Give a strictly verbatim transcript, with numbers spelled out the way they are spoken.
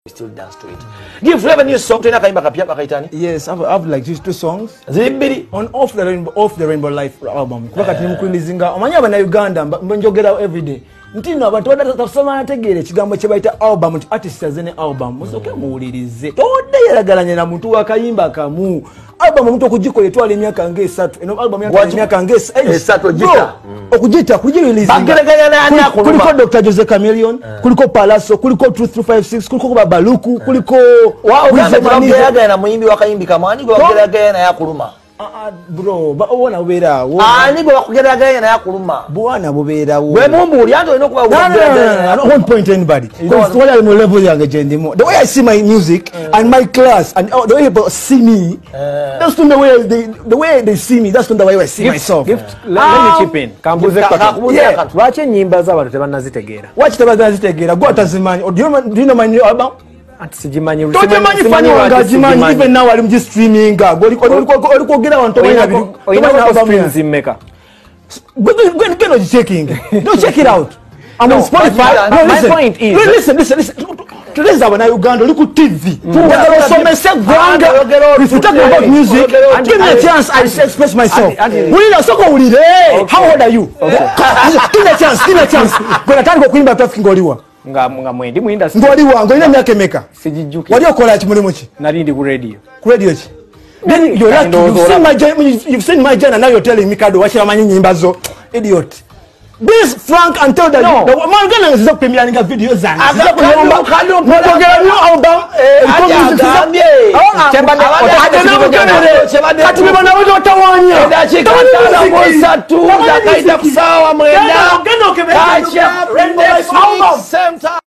Still dance to it. Give Flavor new song to Nakaimba Kapia Kaitani. Yes, I've, I've like just two songs. Zimbiri On Off the Rainbow, Off the Rainbow Life album. Kwa kati mkulizinga. Omanyaba na Uganda, mbanjogera every day. Ntino abantu batasoma nategere kigambo kye bayita album, artist azene album. Musoke muwulirize. Tode yalagalanye na muntu wakayimba kamu. Album muntu okujikola etwala emyaka ngesatu. Eno album yaka emyaka ngesatu ogita. Okujita kujirilizinga. Bageraganya nani akuluma. Kuliko Doctor Jose Chameleon, kuliko Palaso, kuliko Truth two five six, kuliko Babaluku, kuliko wao bageraganya na muyimbi wakayimbi kamani go bageraganya na yakuluma. Ah bro, ba wona ubera wo. Ah nigo bakugeraganya na yakuluma. Bwana bubera wo. Gwe mumbu yanto ino kuba kugeraganya. I don't want point anybody. Because what I am level yange jendi mo. The way I see my music and my class and oh, the way people see me, that's not the way they the way they see me, that's not the way I see myself. Gift, let me chip in. Kambuze kwa. Wache nyimba z'abantu tebanazitegera. Wache tebanazitegera. Go atazimani. Do you do you know my new album? Sijimanyi sijimanyi fani wangajimanyi even now I'm just streaming ga oliko oliko gera wantu bana bidu oyina streams mmeka go go go checking don't check it out I'm on Spotify. No, my point is listen listen listen today's our na Uganda look T V so me say granga if you talk about music give me a chance I express myself we na soko ulire how old are you give me a chance give me a chance go nataka kuimba Tuff ngoliwa nga nga mwendi mwinda ngoli wango ina myaka emeka sijijuki wali okola ki mulimo ki nali ndi ku radio ku radio ki then you're like you've seen my you've seen my journey now you're telling me Kaddo washira manyi nyimba zo idiot this frank and tell that no. The man gonna is up premiering videos and aza kuyomba Kaddo mugera new album eh music zambie chemba chemba kati bibona wezo tawanye ndachika tana mosa tu zakaita kusawa mwenda kacha Rainbow Life album same time